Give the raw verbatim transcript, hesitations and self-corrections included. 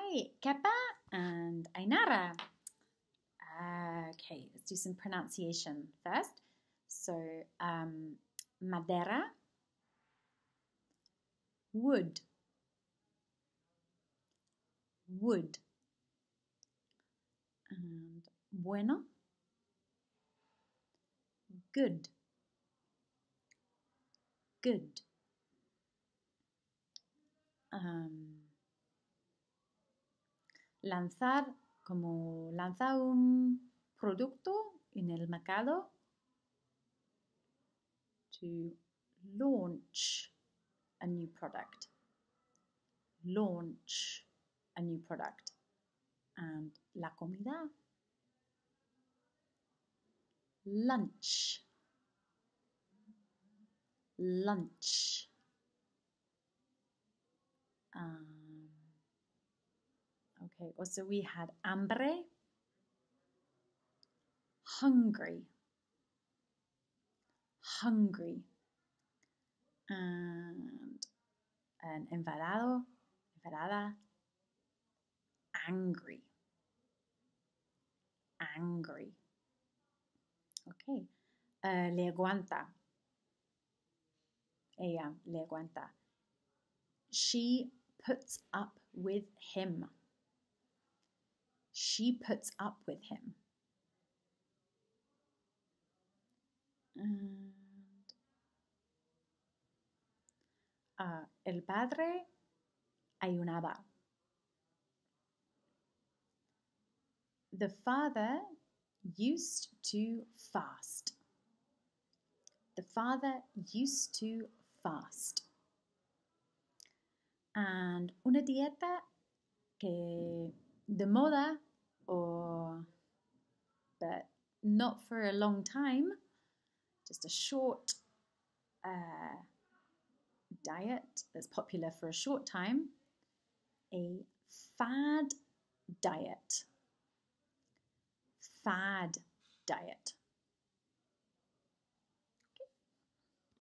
Hi, Kepa and Ainara. Okay, let's do some pronunciation first. So, um, madera, wood, wood, and bueno, good, good. Um, lanzar, como lanzar un producto en el mercado. To launch a new product. Launch a new product. And la comida. Lunch. Lunch. Um, okay, also we had hambre. Hungry. Hungry. And an enfadado. Enfadada. Angry. Angry. Okay. Uh, le aguanta. Ella le aguanta. She puts up with him. She puts up with him. And uh, el padre ayunaba. The father used to fast. The father used to fast. And una dieta que de moda, or but not for a long time, just a short uh, diet that's popular for a short time, a fad diet. Fad diet.